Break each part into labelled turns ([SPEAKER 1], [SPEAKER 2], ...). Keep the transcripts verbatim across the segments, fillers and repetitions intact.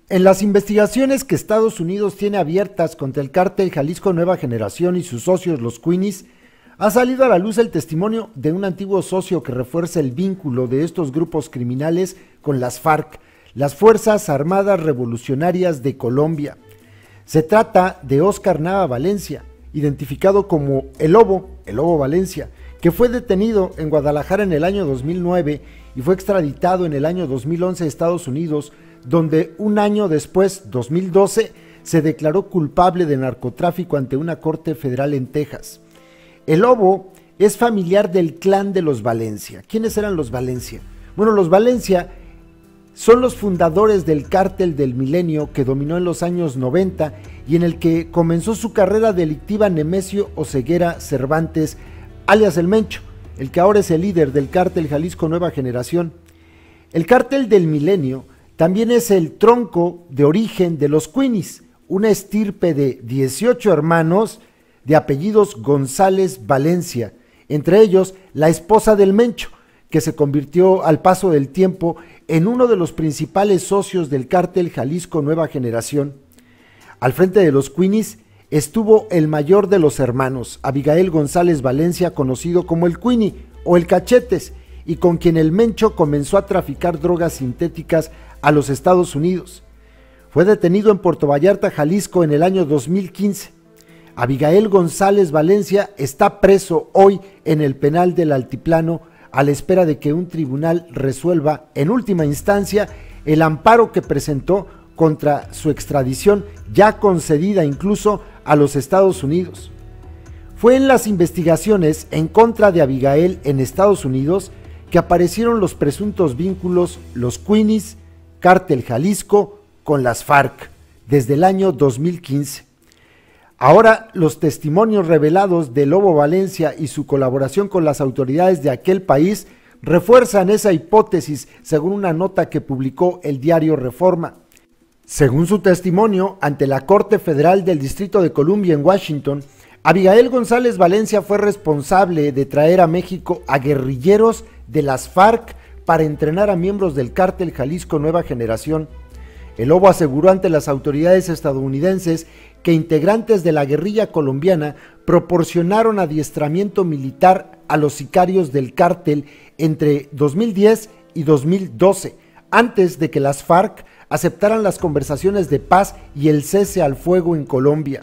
[SPEAKER 1] En las investigaciones que Estados Unidos tiene abiertas contra el cártel Jalisco Nueva Generación y sus socios los Queenies, ha salido a la luz el testimonio de un antiguo socio que refuerza el vínculo de estos grupos criminales con las FARC, las Fuerzas Armadas Revolucionarias de Colombia. Se trata de Óscar Nava Valencia, identificado como El Lobo, El Lobo Valencia, que fue detenido en Guadalajara en el año dos mil nueve y fue extraditado en el año dos mil once a Estados Unidos, donde un año después, dos mil doce, se declaró culpable de narcotráfico ante una corte federal en Texas. El Lobo es familiar del clan de los Valencia. ¿Quiénes eran los Valencia? Bueno, los Valencia son los fundadores del cártel del Milenio que dominó en los años noventa y en el que comenzó su carrera delictiva Nemesio Oseguera Cervantes, alias El Mencho, el que ahora es el líder del cártel Jalisco Nueva Generación. El cártel del Milenio también es el tronco de origen de los Queenies, una estirpe de dieciocho hermanos de apellidos González Valencia, entre ellos la esposa del Mencho, que se convirtió al paso del tiempo en uno de los principales socios del cártel Jalisco Nueva Generación. Al frente de los Queenies estuvo el mayor de los hermanos, Abigail González Valencia, conocido como el Queenie o el Cachetes, y con quien el Mencho comenzó a traficar drogas sintéticas a los Estados Unidos. Fue detenido en Puerto Vallarta, Jalisco, en el año dos mil quince. Abigail González Valencia está preso hoy en el penal del Altiplano a la espera de que un tribunal resuelva en última instancia el amparo que presentó contra su extradición, ya concedida incluso a los Estados Unidos. Fue en las investigaciones en contra de Abigail en Estados Unidos que aparecieron los presuntos vínculos los Queenies, Cártel Jalisco, con las FARC, desde el año dos mil quince. Ahora los testimonios revelados de Lobo Valencia y su colaboración con las autoridades de aquel país refuerzan esa hipótesis, según una nota que publicó el diario Reforma. Según su testimonio ante la Corte Federal del Distrito de Columbia en Washington, Abigail González Valencia fue responsable de traer a México a guerrilleros de las FARC para entrenar a miembros del cártel Jalisco Nueva Generación. El Lobo aseguró ante las autoridades estadounidenses que integrantes de la guerrilla colombiana proporcionaron adiestramiento militar a los sicarios del cártel entre dos mil diez y dos mil doce, antes de que las FARC aceptaran las conversaciones de paz y el cese al fuego en Colombia.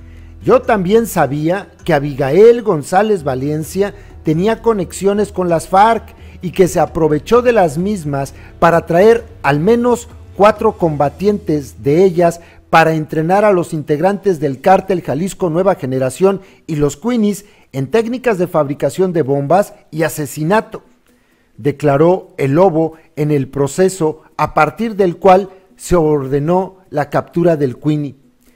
[SPEAKER 1] Yo también sabía que Abigail González Valencia tenía conexiones con las FARC y que se aprovechó de las mismas para traer al menos cuatro combatientes de ellas para entrenar a los integrantes del cártel Jalisco Nueva Generación y los Queenies en técnicas de fabricación de bombas y asesinato, declaró el Lobo en el proceso a partir del cual se ordenó la captura del Queenie.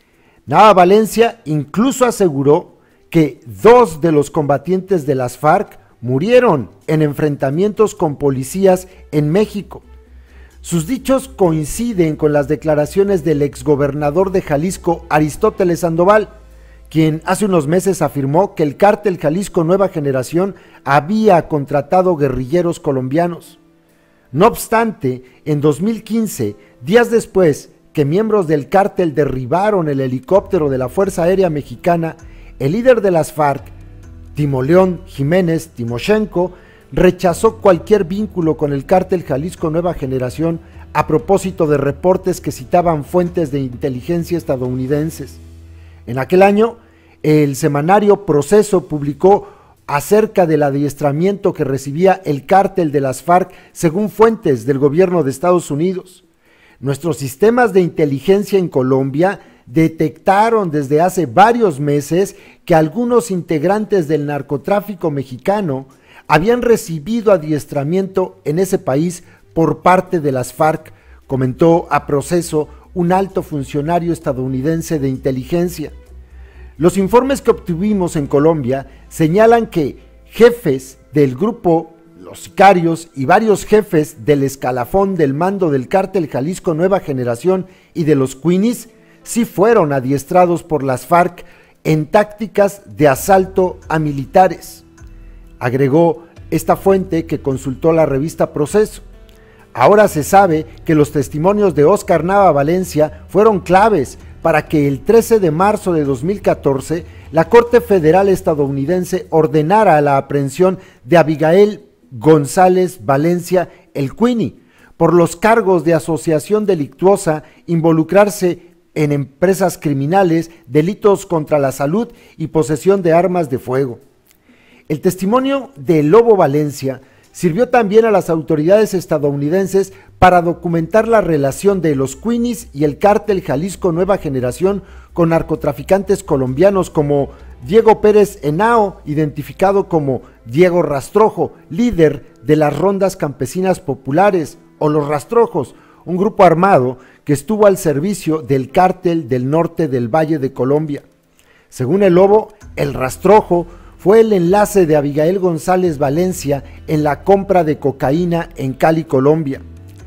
[SPEAKER 1] Nava Valencia incluso aseguró que dos de los combatientes de las FARC murieron en enfrentamientos con policías en México. Sus dichos coinciden con las declaraciones del exgobernador de Jalisco, Aristóteles Sandoval, quien hace unos meses afirmó que el cártel Jalisco Nueva Generación había contratado guerrilleros colombianos. No obstante, en dos mil quince, días después que miembros del cártel derribaron el helicóptero de la Fuerza Aérea Mexicana, el líder de las FARC, Timoleón Jiménez Timoshenko, rechazó cualquier vínculo con el cártel Jalisco Nueva Generación a propósito de reportes que citaban fuentes de inteligencia estadounidenses. En aquel año, el semanario Proceso publicó acerca del adiestramiento que recibía el cártel de las FARC según fuentes del gobierno de Estados Unidos. Nuestros sistemas de inteligencia en Colombia detectaron desde hace varios meses que algunos integrantes del narcotráfico mexicano habían recibido adiestramiento en ese país por parte de las FARC, comentó a Proceso un alto funcionario estadounidense de inteligencia. Los informes que obtuvimos en Colombia señalan que jefes del grupo, los sicarios y varios jefes del escalafón del mando del cártel Jalisco Nueva Generación y de los Queenies sí fueron adiestrados por las FARC en tácticas de asalto a militares, agregó esta fuente que consultó la revista Proceso. Ahora se sabe que los testimonios de Óscar Nava Valencia fueron claves para que el trece de marzo de dos mil catorce la Corte Federal estadounidense ordenara la aprehensión de Abigail González Valencia, el Queenie, por los cargos de asociación delictuosa, involucrarse en empresas criminales, delitos contra la salud y posesión de armas de fuego. El testimonio de Lobo Valencia sirvió también a las autoridades estadounidenses para documentar la relación de los Queenies y el cártel Jalisco Nueva Generación con narcotraficantes colombianos como Diego Pérez Henao, identificado como Diego Rastrojo, líder de las rondas campesinas populares, o los Rastrojos, un grupo armado que estuvo al servicio del cártel del norte del Valle de Colombia. Según el Lobo, el Rastrojo fue el enlace de Abigail González Valencia en la compra de cocaína en Cali, Colombia.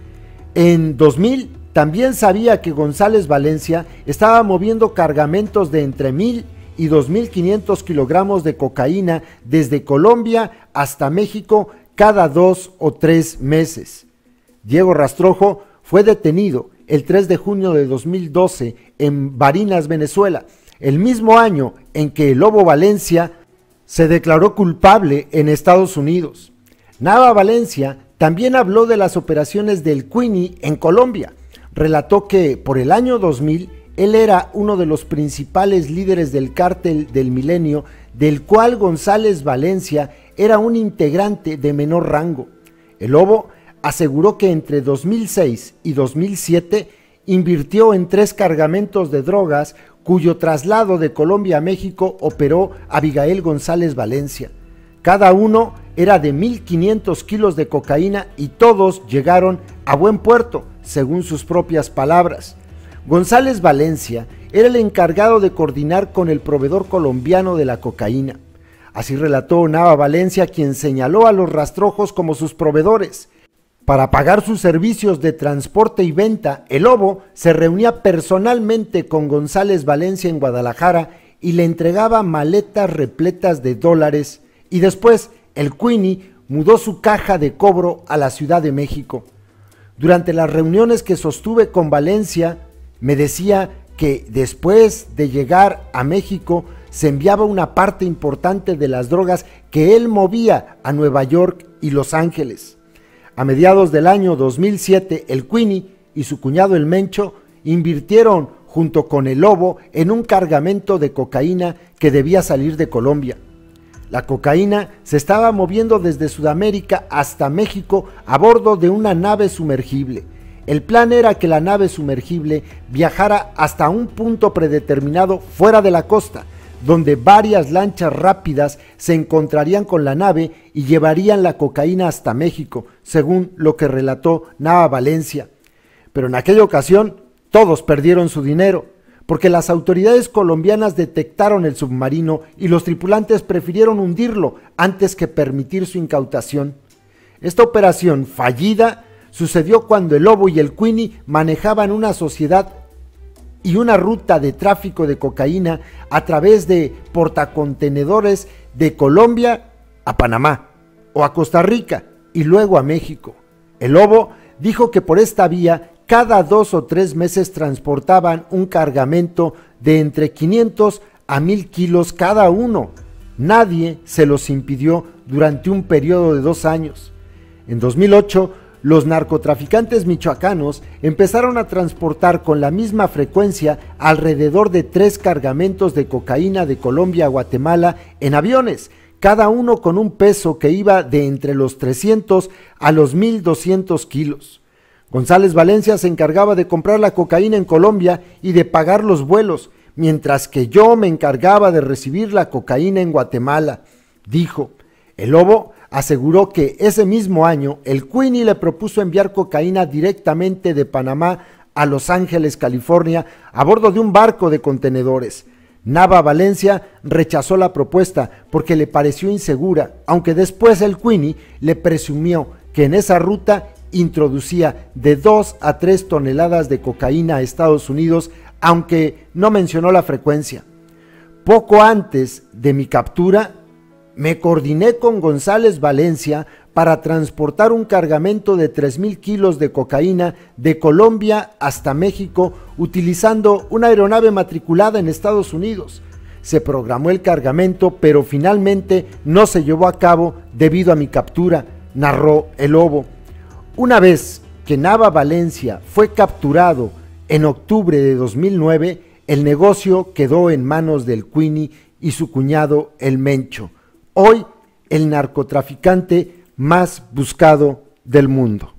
[SPEAKER 1] En dos mil también sabía que González Valencia estaba moviendo cargamentos de entre mil y dos mil quinientos kilogramos de cocaína desde Colombia hasta México cada dos o tres meses. Diego Rastrojo fue detenido el tres de junio de dos mil doce en Barinas, Venezuela, el mismo año en que el Lobo Valencia se declaró culpable en Estados Unidos. Nava Valencia también habló de las operaciones del Queenie en Colombia. Relató que por el año dos mil él era uno de los principales líderes del cártel del Milenio, del cual González Valencia era un integrante de menor rango. El Lobo aseguró que entre dos mil seis y dos mil siete invirtió en tres cargamentos de drogas cuyo traslado de Colombia a México operó Abigail González Valencia. Cada uno era de mil quinientos kilos de cocaína y todos llegaron a buen puerto, según sus propias palabras. González Valencia era el encargado de coordinar con el proveedor colombiano de la cocaína. Así relató Nava Valencia, quien señaló a los Rastrojos como sus proveedores. Para pagar sus servicios de transporte y venta, el Lobo se reunía personalmente con González Valencia en Guadalajara y le entregaba maletas repletas de dólares, y después el Queenie mudó su caja de cobro a la Ciudad de México. Durante las reuniones que sostuve con Valencia, me decía que después de llegar a México se enviaba una parte importante de las drogas que él movía a Nueva York y Los Ángeles. A mediados del año dos mil siete, el Queenie y su cuñado el Mencho invirtieron junto con el Lobo en un cargamento de cocaína que debía salir de Colombia. La cocaína se estaba moviendo desde Sudamérica hasta México a bordo de una nave sumergible. El plan era que la nave sumergible viajara hasta un punto predeterminado fuera de la costa, donde varias lanchas rápidas se encontrarían con la nave y llevarían la cocaína hasta México, según lo que relató Nava Valencia. Pero en aquella ocasión todos perdieron su dinero, porque las autoridades colombianas detectaron el submarino y los tripulantes prefirieron hundirlo antes que permitir su incautación. Esta operación fallida sucedió cuando el Lobo y el Queenie manejaban una sociedad y una ruta de tráfico de cocaína a través de portacontenedores de Colombia a Panamá o a Costa Rica y luego a México. El Lobo dijo que por esta vía cada dos o tres meses transportaban un cargamento de entre quinientos a mil kilos cada uno. Nadie se los impidió durante un periodo de dos años. En dos mil ocho, los narcotraficantes michoacanos empezaron a transportar con la misma frecuencia alrededor de tres cargamentos de cocaína de Colombia a Guatemala en aviones, cada uno con un peso que iba de entre los trescientos a los mil doscientos kilos. González Valencia se encargaba de comprar la cocaína en Colombia y de pagar los vuelos, mientras que yo me encargaba de recibir la cocaína en Guatemala, dijo. El Lobo aseguró que ese mismo año el Queenie le propuso enviar cocaína directamente de Panamá a Los Ángeles, California, a bordo de un barco de contenedores. Nava Valencia rechazó la propuesta porque le pareció insegura, aunque después el Queenie le presumió que en esa ruta introducía de dos a tres toneladas de cocaína a Estados Unidos, aunque no mencionó la frecuencia. Poco antes de mi captura, me coordiné con González Valencia para transportar un cargamento de tres mil kilos de cocaína de Colombia hasta México utilizando una aeronave matriculada en Estados Unidos. Se programó el cargamento, pero finalmente no se llevó a cabo debido a mi captura, narró el Lobo. Una vez que Nava Valencia fue capturado en octubre de dos mil nueve, el negocio quedó en manos del Queenie y su cuñado el Mencho, hoy el narcotraficante más buscado del mundo.